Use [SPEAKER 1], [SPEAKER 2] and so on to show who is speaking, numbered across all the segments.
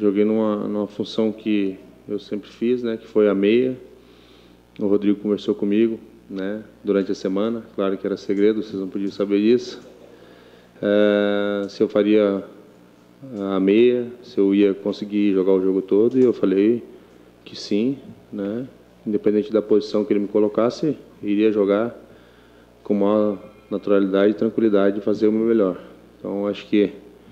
[SPEAKER 1] joguei numa função que eu sempre fiz, né, que foi a meia. O Rodrigo conversou comigo, né, durante a semana. Claro que era segredo, vocês não podiam saber disso. Se eu faria a meia, se eu ia conseguir jogar o jogo todo, e eu falei que sim, né, independente da posição que ele me colocasse, iria jogar com maior naturalidade e tranquilidade de fazer o meu melhor. Então, acho que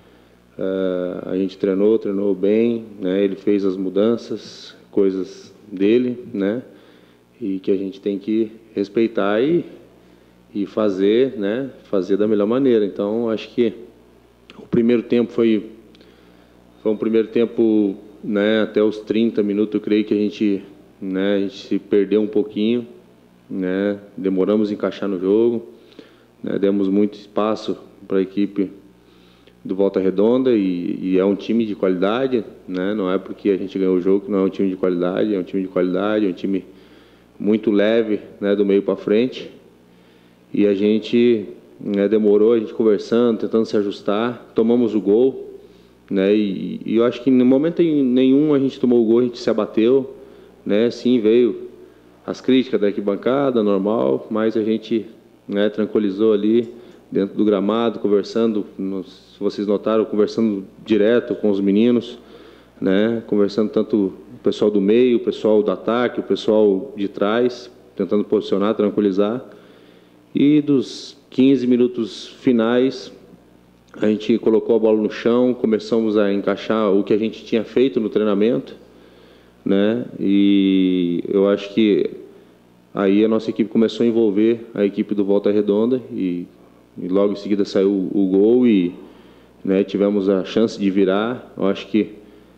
[SPEAKER 1] a gente treinou bem, né, ele fez as mudanças, coisas dele, né, e que a gente tem que respeitar e fazer, né, fazer da melhor maneira. Então, acho que o primeiro tempo foi um primeiro tempo, né, até os 30 minutos, eu creio que a gente se perdeu um pouquinho, né, demoramos a encaixar no jogo, né, demos muito espaço para a equipe do Volta Redonda e é um time de qualidade, né, não é porque a gente ganhou o jogo que não é um time de qualidade, é um time de qualidade, é um time muito leve, né, do meio para frente, e a gente, né, demorou, a gente conversando, tentando se ajustar, tomamos o gol, né, e eu acho que no momento nenhum a gente tomou o gol, a gente se abateu, né, sim, veio as críticas da arquibancada, normal, mas a gente, né, tranquilizou ali dentro do gramado, conversando, se vocês notaram, conversando direto com os meninos, né, conversando tanto o pessoal do meio, o pessoal do ataque, o pessoal de trás, tentando posicionar, tranquilizar. E dos 15 minutos finais, a gente colocou a bola no chão, começamos a encaixar o que a gente tinha feito no treinamento, né? E eu acho que aí a nossa equipe começou a envolver a equipe do Volta Redonda e logo em seguida saiu o gol e, né, tivemos a chance de virar. Eu acho que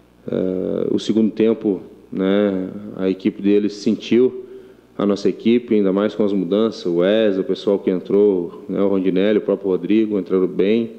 [SPEAKER 1] o segundo tempo, né, a equipe deles sentiu a nossa equipe, ainda mais com as mudanças, o Wesley, o pessoal que entrou, né, o Rondinelli, o próprio Rodrigo, entraram bem.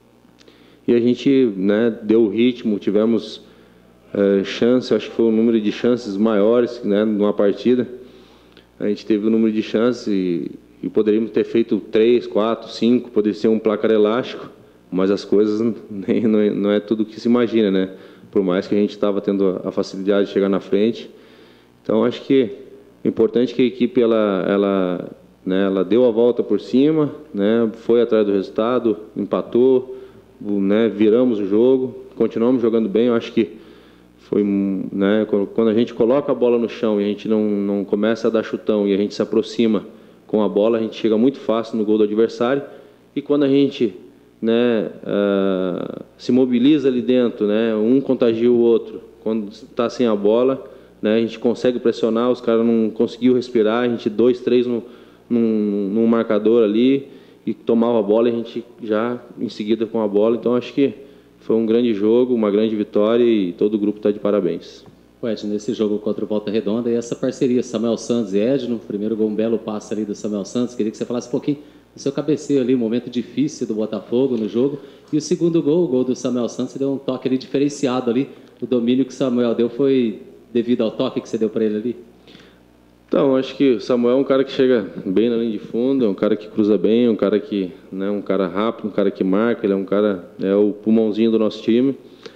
[SPEAKER 1] E a gente, né, deu o ritmo, tivemos chance, acho que foi o número de chances maiores, né, numa partida. A gente teve o número de chances e poderíamos ter feito 3, 4, 5, poderia ser um placar elástico, mas as coisas não é tudo o que se imagina, né? Por mais que a gente estava tendo a facilidade de chegar na frente. Então, acho que o importante é que a equipe ela deu a volta por cima, né, foi atrás do resultado, empatou, né, viramos o jogo, continuamos jogando bem. Eu acho que foi, né, quando a gente coloca a bola no chão e a gente não começa a dar chutão e a gente se aproxima com a bola, a gente chega muito fácil no gol do adversário. E quando a gente, né, se mobiliza ali dentro, né, um contagia o outro, quando está sem a bola, né, a gente consegue pressionar, os caras não conseguiu respirar, a gente 2, 3 num marcador ali e tomava a bola e a gente já em seguida com a bola. Então acho que foi um grande jogo, uma grande vitória e todo o grupo está de parabéns.
[SPEAKER 2] Edno, nesse jogo contra o Volta Redonda, e essa parceria Samuel Santos e Edno, primeiro gol, um belo passe ali do Samuel Santos, queria que você falasse um pouquinho do seu cabeceio ali, um momento difícil do Botafogo no jogo, e o segundo gol, o gol do Samuel Santos, você deu um toque ali diferenciado ali, o domínio que o Samuel deu foi devido ao toque que você deu para ele ali?
[SPEAKER 1] Então, acho que o Samuel é um cara que chega bem na linha de fundo, é um cara que cruza bem, é um cara que, né, um cara rápido, um cara que marca, ele é um cara, é o pulmãozinho do nosso time.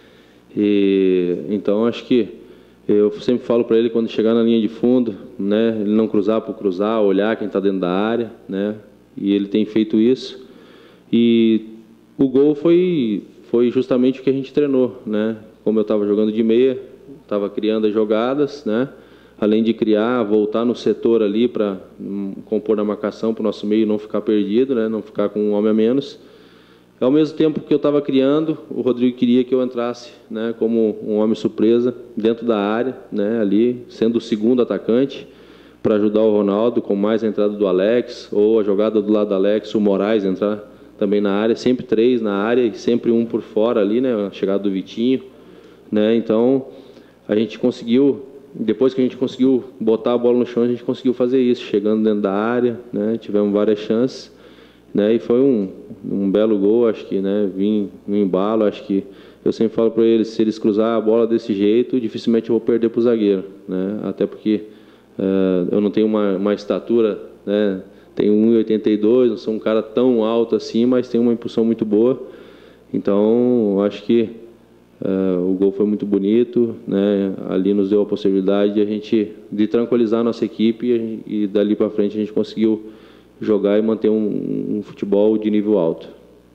[SPEAKER 1] E então acho que eu sempre falo para ele quando chegar na linha de fundo, né, ele não cruzar por cruzar, olhar quem está dentro da área, né, e ele tem feito isso. E o gol foi justamente o que a gente treinou, né, como eu estava jogando de meia, estava criando as jogadas, né, além de criar, voltar no setor ali para compor na marcação para o nosso meio não ficar perdido, né, não ficar com um homem a menos. Ao mesmo tempo que eu estava criando, o Rodrigo queria que eu entrasse, né, como um homem surpresa dentro da área, né, ali, sendo o segundo atacante, para ajudar o Ronaldo, com mais a entrada do Alex, ou a jogada do lado do Alex, o Moraes entrar também na área, sempre 3 na área e sempre um por fora ali, né, a chegada do Vitinho, né, então a gente conseguiu, depois que a gente conseguiu botar a bola no chão, a gente conseguiu fazer isso, chegando dentro da área, né, tivemos várias chances, né, e foi um belo gol, acho que, né, vim no embalo, acho que eu sempre falo para eles, se eles cruzar a bola desse jeito, dificilmente eu vou perder para o zagueiro, né, até porque eu não tenho uma estatura, né, tenho 1,82, não sou um cara tão alto assim, mas tenho uma impulsão muito boa, então acho que O gol foi muito bonito, né? Ali nos deu a possibilidade de tranquilizar a nossa equipe e dali para frente a gente conseguiu jogar e manter um futebol de nível alto.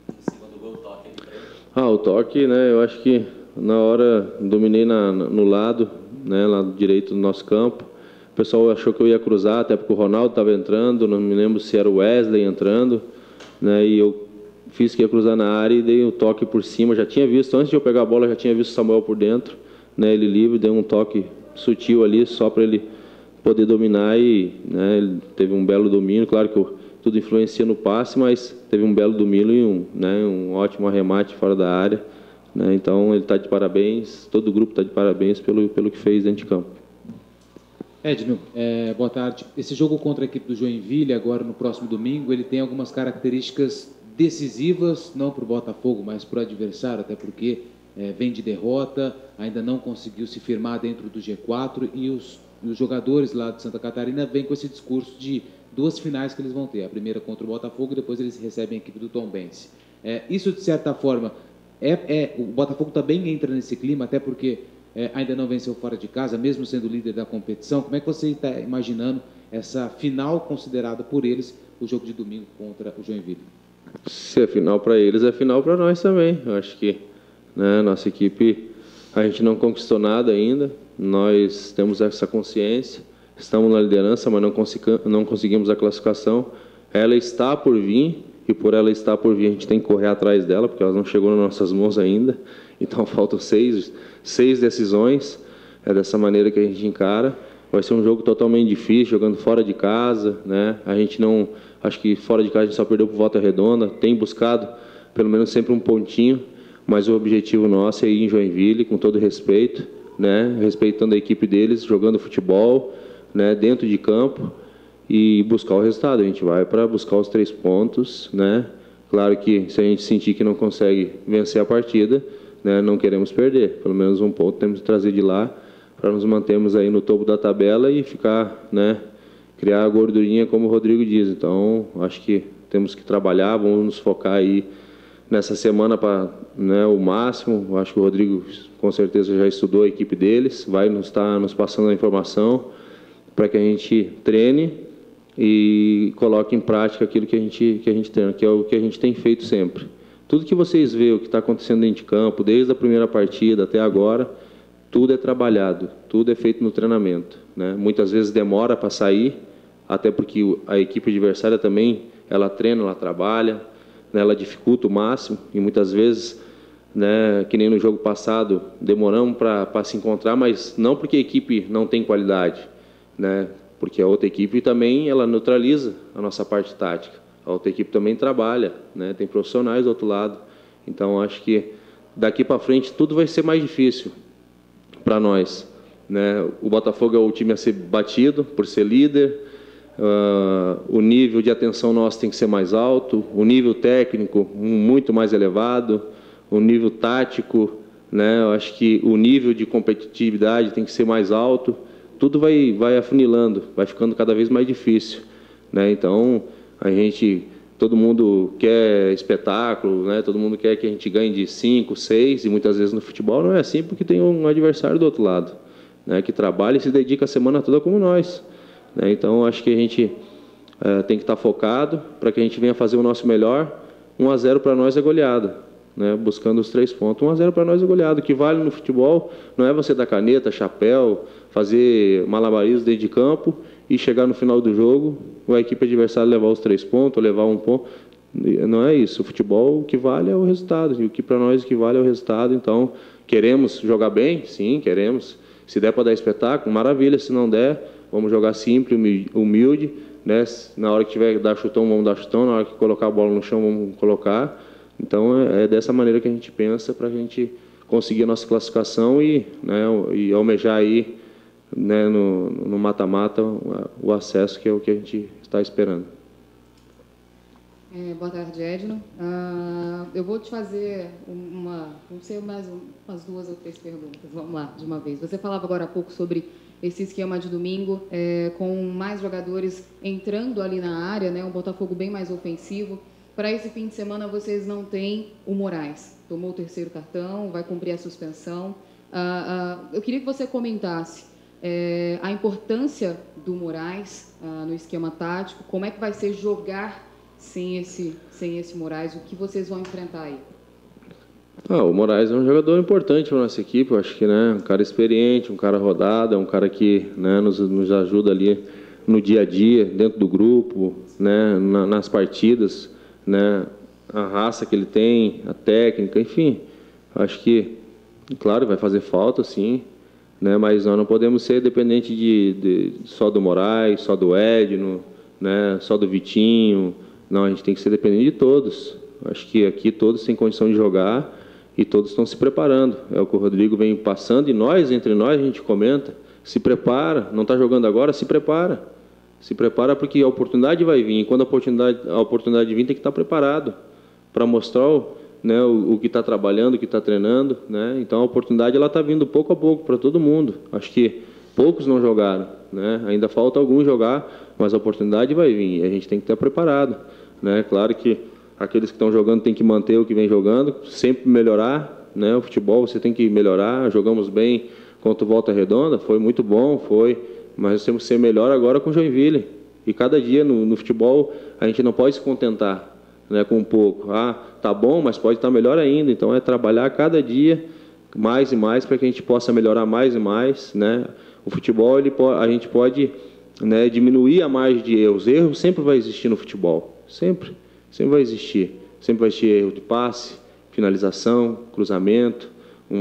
[SPEAKER 1] O toque, né? Eu acho que na hora dominei no lado, né? Lado direito do nosso campo. O pessoal achou que eu ia cruzar, até porque o Ronaldo estava entrando, não me lembro se era o Wesley entrando, né? E eu fiz que ia cruzar na área e dei um toque por cima. Já tinha visto, antes de eu pegar a bola, já tinha visto o Samuel por dentro, né? Ele livre, dei um toque sutil ali, só para ele poder dominar e, né? Ele teve um belo domínio. Claro que tudo influencia no passe, mas teve um belo domínio e um ótimo arremate fora da área, né? Então ele está de parabéns, todo o grupo está de parabéns pelo que fez dentro de campo.
[SPEAKER 3] Edno, boa tarde. Esse jogo contra a equipe do Joinville, agora no próximo domingo, ele tem algumas características decisivas, não para o Botafogo, mas para o adversário, até porque vem de derrota, ainda não conseguiu se firmar dentro do G4 e os jogadores lá de Santa Catarina vêm com esse discurso de 2 finais que eles vão ter, a primeira contra o Botafogo e depois eles recebem a equipe do Tombense. Isso, de certa forma, o Botafogo também entra nesse clima, até porque ainda não venceu fora de casa, mesmo sendo líder da competição. Como é que você está imaginando essa final considerada por eles, o jogo de domingo contra o Joinville?
[SPEAKER 1] Se é final para eles, é final para nós também. Eu acho que, né, nossa equipe, a gente não conquistou nada ainda, nós temos essa consciência, estamos na liderança, mas não conseguimos a classificação. Ela está por vir, e por ela estar por vir, a gente tem que correr atrás dela, porque ela não chegou nas nossas mãos ainda. Então, faltam 6 decisões. É dessa maneira que a gente encara. Vai ser um jogo totalmente difícil, jogando fora de casa, né? A gente não... Acho que fora de casa a gente só perdeu por Volta Redonda. Tem buscado, pelo menos, sempre um pontinho. Mas o objetivo nosso é ir em Joinville, com todo respeito, né? Respeitando a equipe deles, jogando futebol, né? Dentro de campo. E buscar o resultado. A gente vai para buscar os 3 pontos, né? Claro que se a gente sentir que não consegue vencer a partida, né, não queremos perder. Pelo menos um ponto temos que trazer de lá para nos mantermos aí no topo da tabela e ficar, né, criar a gordurinha, como o Rodrigo diz. Então, acho que temos que trabalhar, vamos nos focar aí nessa semana para, né, o máximo. Acho que o Rodrigo com certeza já estudou a equipe deles, vai estar nos passando a informação para que a gente treine e coloque em prática aquilo que a gente tem, que é o que a gente tem feito sempre. Tudo que vocês veem, o que está acontecendo dentro de campo, desde a primeira partida até agora, tudo é trabalhado, tudo é feito no treinamento, né? Muitas vezes demora para sair, até porque a equipe adversária também, ela treina, ela trabalha, né? Ela dificulta o máximo, e muitas vezes, né, que nem no jogo passado, demoramos para se encontrar, mas não porque a equipe não tem qualidade, né? Porque a outra equipe também ela neutraliza a nossa parte tática. A outra equipe também trabalha, né? Tem profissionais do outro lado. Então, acho que daqui para frente tudo vai ser mais difícil para nós, né? O Botafogo é o time a ser batido por ser líder. O nível de atenção nosso tem que ser mais alto. O nível técnico muito mais elevado. O nível tático, né? Eu acho que o nível de competitividade tem que ser mais alto. Tudo vai afunilando, vai ficando cada vez mais difícil, né? Então, todo mundo quer espetáculo, né? Todo mundo quer que a gente ganhe de 5, 6, e muitas vezes no futebol não é assim, porque tem um adversário do outro lado, né? Que trabalha e se dedica a semana toda como nós, né? Então, acho que a gente tem que estar focado para que a gente venha fazer o nosso melhor. 1-0 para nós é goleada, né? Buscando os 3 pontos. 1-0 para nós é goleado. O que vale no futebol não é você dar caneta, chapéu, fazer malabarismo dentro de campo e chegar no final do jogo, a equipe adversária levar os 3 pontos, ou levar 1 ponto. Não é isso. O futebol, o que vale é o resultado. E o que para nós o que vale é o resultado. Então, queremos jogar bem? Sim, queremos. Se der para dar espetáculo, maravilha. Se não der, vamos jogar simples, humilde, né? Na hora que tiver que dar chutão, vamos dar chutão. Na hora que colocar a bola no chão, vamos colocar. Então, é dessa maneira que a gente pensa para a gente conseguir a nossa classificação e almejar aí, né, no mata-mata o acesso, que é o que a gente está esperando.
[SPEAKER 4] Boa tarde, Edno. Eu vou te fazer não sei, mais umas 2 ou 3 perguntas. Vamos lá, de uma vez. Você falava agora há pouco sobre esse esquema de domingo, com mais jogadores entrando ali na área, né, um Botafogo bem mais ofensivo. para esse fim de semana vocês não têm o Moraes. Tomou o 3º cartão, vai cumprir a suspensão. Eu queria que você comentasse a importância do Moraes no esquema tático, como é que vai ser jogar sem esse Moraes, o que vocês vão enfrentar aí?
[SPEAKER 1] O Moraes é um jogador importante para a nossa equipe, eu acho que, né, um cara experiente, um cara rodado, é um cara que, né, nos ajuda ali no dia a dia, dentro do grupo, né, nas partidas, né, a raça que ele tem, a técnica, enfim, acho que, claro, vai fazer falta, sim, né, mas nós não podemos ser dependentes só do Moraes, só do Edno, né, só do Vitinho. Não, a gente tem que ser dependente de todos. Acho que aqui todos têm condição de jogar e todos estão se preparando. É o que o Rodrigo vem passando e nós, entre nós, a gente comenta. Se prepara, não está jogando agora, se prepara. Se prepara porque a oportunidade vai vir. E quando a oportunidade vir, tem que estar preparado para mostrar o que está trabalhando, o que está treinando, né? Então a oportunidade está vindo pouco a pouco para todo mundo. Acho que poucos não jogaram, né? Ainda falta alguns jogar, mas a oportunidade vai vir e a gente tem que estar preparado, né? Claro que aqueles que estão jogando têm que manter o que vem jogando, sempre melhorar, né? O futebol você tem que melhorar. Jogamos bem contra o Volta Redonda, foi muito bom, mas nós temos que ser melhor agora com o Joinville. E cada dia no futebol a gente não pode se contentar, né, com um pouco. Tá bom, mas pode estar melhor ainda. Então é trabalhar cada dia mais e mais para que a gente possa melhorar mais e mais, né? O futebol a gente pode, né, diminuir a margem de erros. Erros sempre vai existir no futebol, sempre vai existir. Sempre vai existir erro de passe, finalização, cruzamento,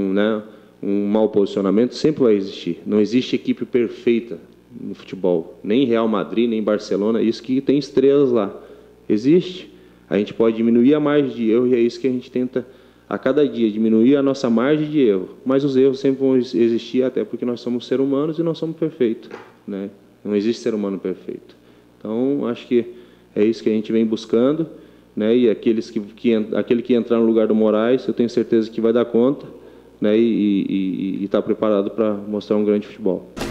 [SPEAKER 1] um mau posicionamento, sempre vai existir. Não existe equipe perfeita no futebol, nem Real Madrid, nem Barcelona, isso que tem estrelas lá. Existe. A gente pode diminuir a margem de erro e é isso que a gente tenta a cada dia, diminuir a nossa margem de erro. Mas os erros sempre vão existir, até porque nós somos seres humanos e não somos perfeitos, né? Não existe ser humano perfeito. Então, acho que é isso que a gente vem buscando, né? E aquele que entrar no lugar do Moraes, eu tenho certeza que vai dar conta, né? E está preparado para mostrar um grande futebol.